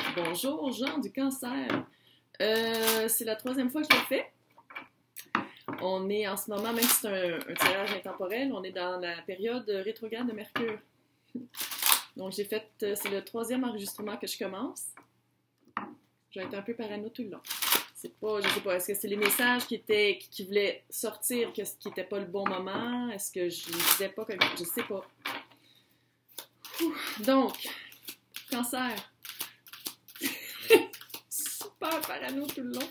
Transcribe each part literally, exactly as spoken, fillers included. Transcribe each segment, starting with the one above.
Bonjour, Jean du Cancer. Euh, c'est la troisième fois que je le fais. On est en ce moment, même si c'est un, un tirage intemporel, on est dans la période rétrograde de Mercure. Donc j'ai fait, c'est le troisième enregistrement que je commence. J'ai été un peu parano tout le long. C'est pas, je sais pas, est-ce que c'est les messages qui étaient, qui, qui voulaient sortir, que, qui n'était pas le bon moment? Est-ce que je les disais pas comme, je sais pas. Ouh. Donc, Cancer. Super parano tout le long.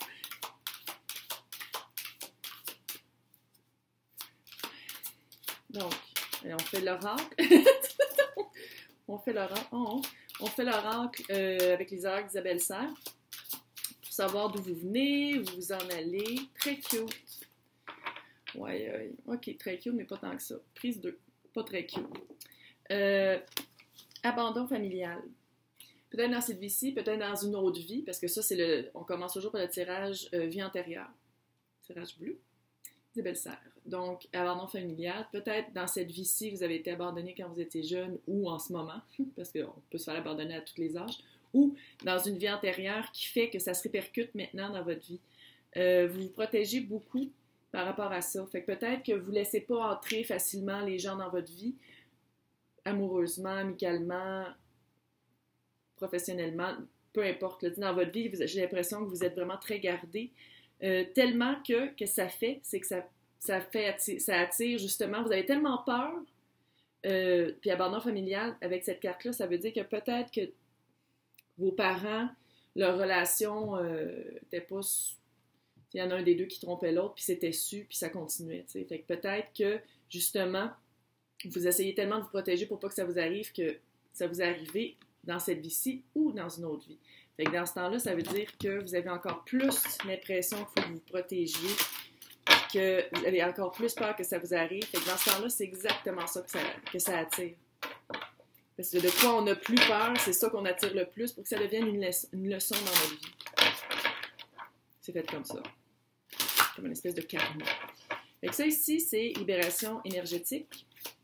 Donc, on fait l'oracle. on fait l'oracle. Oh, on fait l'oracle euh, avec les oracles d'Isabelle Serre pour savoir d'où vous venez, où vous en allez. Très cute. Ouais, ouais. Ok, très cute, mais pas tant que ça. Prise deux. Pas très cute. Euh, abandon familial. Peut-être dans cette vie-ci, peut-être dans une autre vie, parce que ça, c'est le. On commence toujours par le tirage euh, vie antérieure. Tirage bleu. Isabelle Serre. Donc, abandon familial. Peut-être dans cette vie-ci, vous avez été abandonné quand vous étiez jeune ou en ce moment, parce qu'on peut se faire abandonner à tous les âges, ou dans une vie antérieure qui fait que ça se répercute maintenant dans votre vie. Euh, vous vous protégez beaucoup par rapport à ça. Fait que peut-être que vous ne laissez pas entrer facilement les gens dans votre vie, amoureusement, amicalement, professionnellement, peu importe. Là, dans votre vie, j'ai l'impression que vous êtes vraiment très gardé. Euh, tellement que, que ça fait, c'est que ça, ça fait attire, ça attire justement, vous avez tellement peur, euh, puis abandon familial, avec cette carte-là, ça veut dire que peut-être que vos parents, leur relation n'était euh, pas, il y en a un des deux qui trompait l'autre, puis c'était su, puis ça continuait, tu sais. Fait que peut-être que, justement, vous essayez tellement de vous protéger pour pas que ça vous arrive, que ça vous est arrivé dans cette vie-ci ou dans une autre vie. Fait que dans ce temps-là, ça veut dire que vous avez encore plus l'impression qu'il faut que vous vous protégiez, que vous avez encore plus peur que ça vous arrive. Fait que dans ce temps-là, c'est exactement ça que ça, que ça attire. Parce que de quoi on n'a plus peur, c'est ça qu'on attire le plus pour que ça devienne une, le- une leçon dans notre vie. C'est fait comme ça. Comme une espèce de karma. Fait que ça ici, c'est libération énergétique.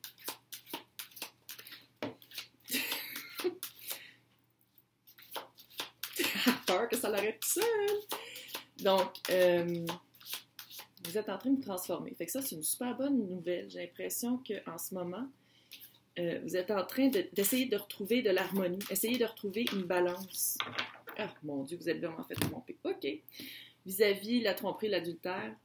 Peur que ça l'arrête tout seul. Donc, euh, vous êtes en train de vous transformer. Fait que ça, c'est une super bonne nouvelle. J'ai l'impression qu'en ce moment, euh, vous êtes en train de, d'essayer de retrouver de l'harmonie, essayer de retrouver une balance. Ah, mon Dieu, vous êtes vraiment fait tromper. OK. Vis-à-vis la tromperie, l'adultère.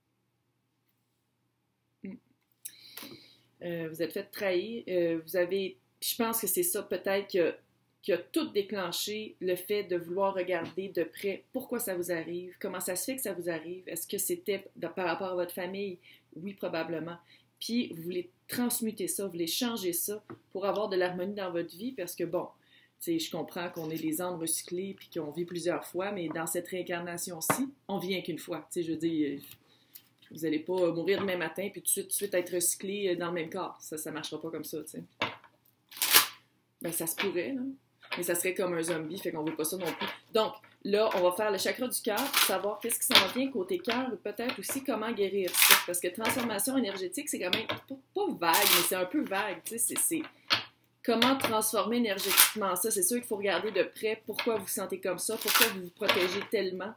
Hmm. Euh, vous êtes fait trahir. Euh, vous avez... Je pense que c'est ça, peut-être que qui a tout déclenché le fait de vouloir regarder de près pourquoi ça vous arrive, comment ça se fait que ça vous arrive, est-ce que c'était de, par rapport à votre famille? Oui, probablement. Puis, vous voulez transmuter ça, vous voulez changer ça pour avoir de l'harmonie dans votre vie, parce que bon, tu sais, je comprends qu'on est des âmes recyclées puis qu'on vit plusieurs fois, mais dans cette réincarnation-ci, on vit qu'une fois. Tu sais, je veux dire, vous n'allez pas mourir demain matin puis tout de suite, tout de suite être recyclé dans le même corps. Ça, ça ne marchera pas comme ça, tu sais. Ben, ça se pourrait, là. Mais ça serait comme un zombie, fait qu'on veut pas ça non plus. Donc, là, on va faire le chakra du cœur pour savoir qu'est-ce qui s'en vient côté cœur ou peut-être aussi comment guérir ça. Parce que transformation énergétique, c'est quand même pas, pas vague, mais c'est un peu vague. Tu sais, c'est, c'est comment transformer énergétiquement ça. C'est sûr qu'il faut regarder de près pourquoi vous vous sentez comme ça, pourquoi vous vous protégez tellement.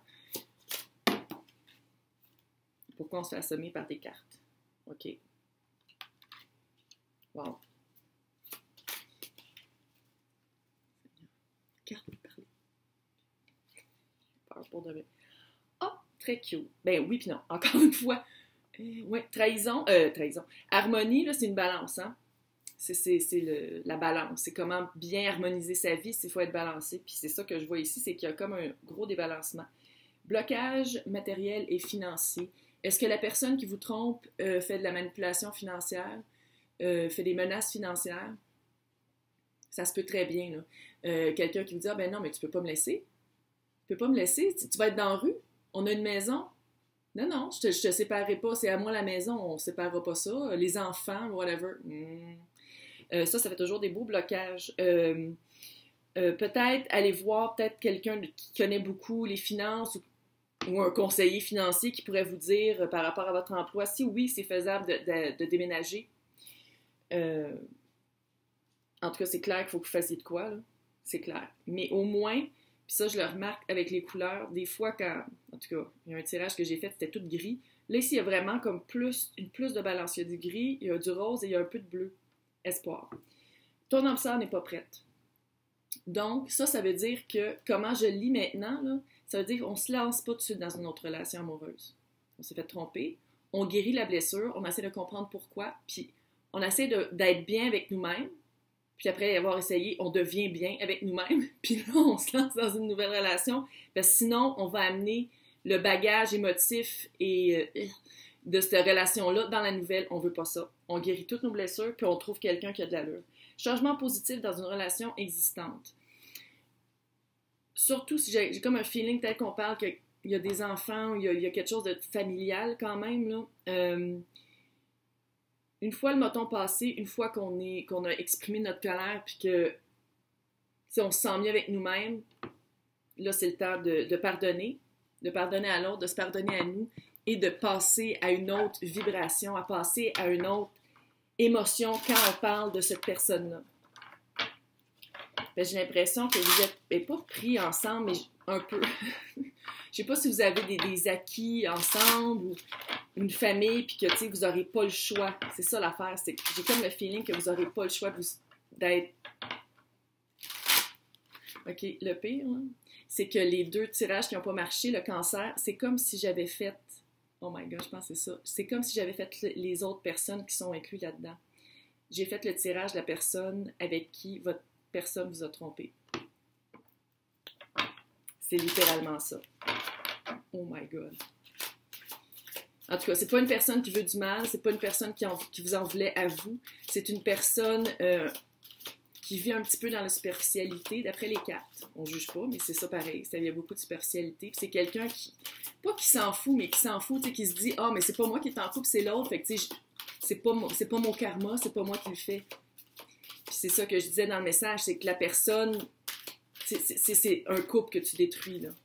Pourquoi on se fait assommer par des cartes. OK. Wow. Carte pour parler. Peur pour de vrai. Ah, oh, très cute. Ben oui, puis non. Encore une fois. Euh, ouais, trahison. Euh, trahison. Harmonie, là, c'est une balance, hein. C'est, c'est, c'est le, la balance. C'est comment bien harmoniser sa vie, s'il faut être balancé. Puis c'est ça que je vois ici, c'est qu'il y a comme un gros débalancement. Blocage matériel et financier. Est-ce que la personne qui vous trompe euh, fait de la manipulation financière, euh, fait des menaces financières? Ça se peut très bien, là. Euh, quelqu'un qui vous dit « Ah ben non, mais tu peux pas me laisser. Tu peux pas me laisser. Tu, tu vas être dans la rue. On a une maison. Non, non, je te, je te séparerai pas. C'est à moi la maison. On ne séparera pas ça. Les enfants, whatever. Mm. » Euh, ça, ça fait toujours des beaux blocages. Euh, euh, peut-être aller voir peut-être quelqu'un qui connaît beaucoup les finances ou, ou un conseiller financier qui pourrait vous dire euh, par rapport à votre emploi si oui, c'est faisable de, de, de déménager. Euh, En tout cas, c'est clair qu'il faut que vous fassiez de quoi, là. C'est clair. Mais au moins, Puis ça, je le remarque avec les couleurs. Des fois, quand, en tout cas, il y a un tirage que j'ai fait, c'était tout gris. Là, ici, il y a vraiment comme plus, une plus de balance. Il y a du gris, il y a du rose et il y a un peu de bleu. Espoir. Ton âme sœur n'est pas prête. Donc, ça, ça veut dire que, comment je lis maintenant, là, ça veut dire qu'on ne se lance pas tout de suite dans une autre relation amoureuse. On s'est fait tromper, on guérit la blessure, on essaie de comprendre pourquoi, puis on essaie de, d'être bien avec nous-mêmes, puis après avoir essayé, on devient bien avec nous-mêmes, puis là, on se lance dans une nouvelle relation, parce que sinon, on va amener le bagage émotif et euh, de cette relation-là dans la nouvelle. On veut pas ça. On guérit toutes nos blessures, puis on trouve quelqu'un qui a de l'allure. Changement positif dans une relation existante. Surtout si j'ai, j'ai comme un feeling tel qu'on parle qu'il y a des enfants, il y a, il y a quelque chose de familial quand même, là. Euh, une fois le moton passé, une fois qu'on, est, qu'on a exprimé notre colère, puis que si on se sent mieux avec nous-mêmes, là, c'est le temps de, de pardonner, de pardonner à l'autre, de se pardonner à nous et de passer à une autre vibration, à passer à une autre émotion quand on parle de cette personne-là. Ben, j'ai l'impression que vous êtes ben, pas pris ensemble, mais un peu. Je sais pas si vous avez des, des acquis ensemble ou une famille, puis que tu sais, vous n'aurez pas le choix. C'est ça l'affaire, c'est que j'ai comme le feeling que vous n'aurez pas le choix de vous, d'être... OK, le pire, là, c'est que les deux tirages qui n'ont pas marché, le cancer, c'est comme si j'avais fait... Oh my God, je pense que c'est ça. C'est comme si j'avais fait les autres personnes qui sont incluses là-dedans. J'ai fait le tirage de la personne avec qui votre personne vous a trompé. C'est littéralement ça. Oh my God. En tout cas, c'est pas une personne qui veut du mal, c'est pas une personne qui, en, qui vous en voulait à vous. C'est une personne euh, qui vit un petit peu dans la superficialité, d'après les cartes. On juge pas, mais c'est ça pareil. Il y a beaucoup de superficialité. Puis c'est quelqu'un qui, pas qui s'en fout, mais qui s'en fout, tu sais, qui se dit « Ah, mais c'est pas moi qui est en couple, c'est l'autre. » Fait que tu sais, c'est pas, c'est pas mon karma, c'est pas moi qui le fais. Puis c'est ça que je disais dans le message, c'est que la personne, c'est, c'est, c'est un couple que tu détruis, là.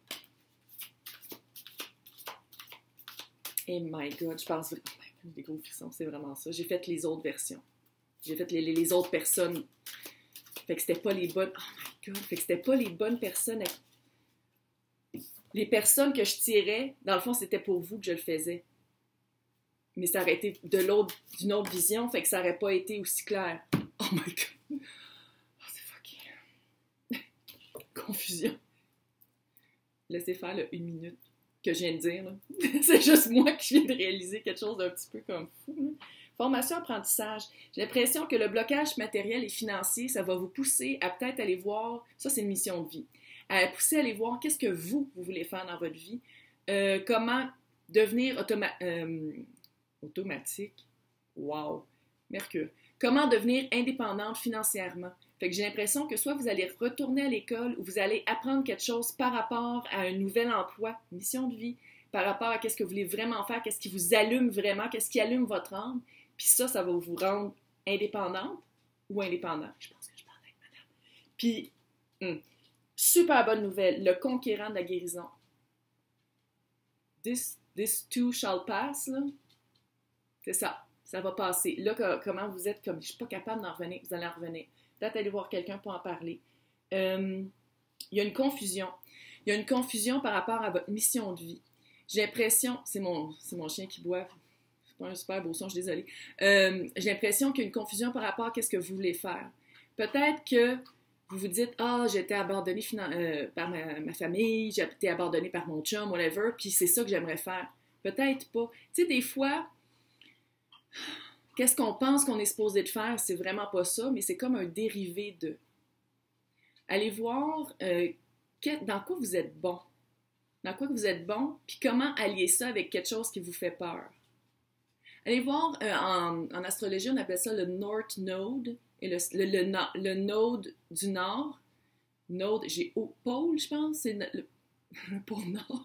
Oh my God, je pense vraiment, des gros frissons, c'est vraiment ça. J'ai fait les autres versions. J'ai fait les, les, les autres personnes. Fait que c'était pas les bonnes, oh my God, fait que c'était pas les bonnes personnes. Les personnes que je tirais, dans le fond, c'était pour vous que je le faisais. Mais ça aurait été de l'autre, d'une autre vision, fait que ça aurait pas été aussi clair. Oh my God. Oh, c'est fucking... Confusion. Laissez faire le une minute que je viens de dire. Là. C'est juste moi qui viens de réaliser quelque chose d'un petit peu comme fou. Là. Formation apprentissage. J'ai l'impression que le blocage matériel et financier, ça va vous pousser à peut-être aller voir, ça c'est une mission de vie, à pousser à aller voir qu'est-ce que vous, vous voulez faire dans votre vie, euh, comment devenir automa- euh, automatique. Wow! Mercure. Comment devenir indépendante financièrement. Fait que j'ai l'impression que soit vous allez retourner à l'école ou vous allez apprendre quelque chose par rapport à un nouvel emploi, mission de vie, par rapport à qu'est-ce que vous voulez vraiment faire, qu'est-ce qui vous allume vraiment, qu'est-ce qui allume votre âme. Puis ça, ça va vous rendre indépendante ou indépendant. Je pense que je parle avec madame. Puis, hum, super bonne nouvelle, le conquérant de la guérison. This, this too shall pass, là. C'est ça. Ça va passer. Là, que, comment vous êtes, comme je ne suis pas capable d'en revenir, vous allez en revenir. Peut-être aller voir quelqu'un pour en parler. Euh, il y a une confusion. Il y a une confusion par rapport à votre mission de vie. J'ai l'impression, c'est mon, c'est mon chien qui boit, c'est pas un super beau son, je suis désolée. Euh, j'ai l'impression qu'il y a une confusion par rapport à ce que vous voulez faire. Peut-être que vous vous dites, ah, j'ai été abandonnée finan- euh, par ma, ma famille, j'ai été abandonnée par mon chum, whatever, puis c'est ça que j'aimerais faire. Peut-être pas. Tu sais, des fois, qu'est-ce qu'on pense qu'on est supposé de faire? C'est vraiment pas ça, mais c'est comme un dérivé de. Allez voir euh, que, dans quoi vous êtes bon. Dans quoi vous êtes bon, puis comment allier ça avec quelque chose qui vous fait peur. Allez voir, euh, en, en astrologie, on appelle ça le North Node, et le, le, le, le Node du Nord. Node, j'ai au pôle, je pense, c'est le, le, le pôle Nord.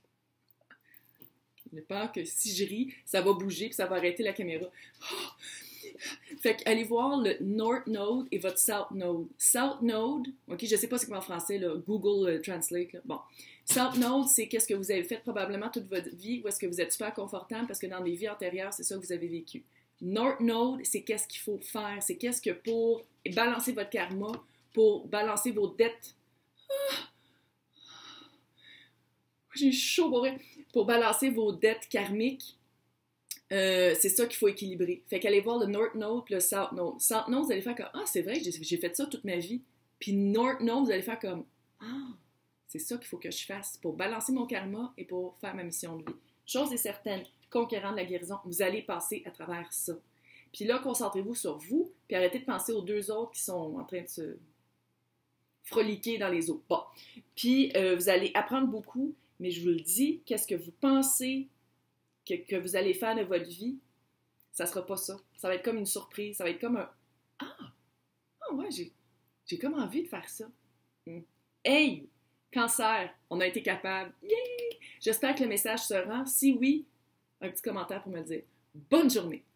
J'ai peur que si je ris, ça va bouger puis ça va arrêter la caméra. Oh! Fait que allez voir le North Node et votre South Node. South Node, ok, je sais pas c'est quoi en français, là, Google euh, Translate, là. Bon. South Node, c'est qu'est-ce que vous avez fait probablement toute votre vie, ou est-ce que vous êtes super confortable parce que dans des vies antérieures, c'est ça que vous avez vécu. North Node, c'est qu'est-ce qu'il faut faire, c'est qu'est-ce que pour balancer votre karma, pour balancer vos dettes, j'ai chaud pour, pour balancer vos dettes karmiques. Euh, c'est ça qu'il faut équilibrer. Fait qu'allez voir le North Node et le South Node. South Node, vous allez faire comme « Ah, c'est vrai, j'ai, j'ai fait ça toute ma vie. » Puis North Node, vous allez faire comme « Ah, c'est ça qu'il faut que je fasse pour balancer mon karma et pour faire ma mission de vie. » Chose est certaine, conquérant de la guérison, vous allez passer à travers ça. Puis là, concentrez-vous sur vous, puis arrêtez de penser aux deux autres qui sont en train de se froliquer dans les eaux. Bon. Puis euh, vous allez apprendre beaucoup, mais je vous le dis, qu'est-ce que vous pensez Que, que vous allez faire de votre vie, ça sera pas ça. Ça va être comme une surprise. Ça va être comme un « Ah! Ah ouais, j'ai, j'ai comme envie de faire ça. Hmm. » Hey! Cancer! On a été capable. Yay! J'espère que le message se rend. Si oui, un petit commentaire pour me le dire. Bonne journée!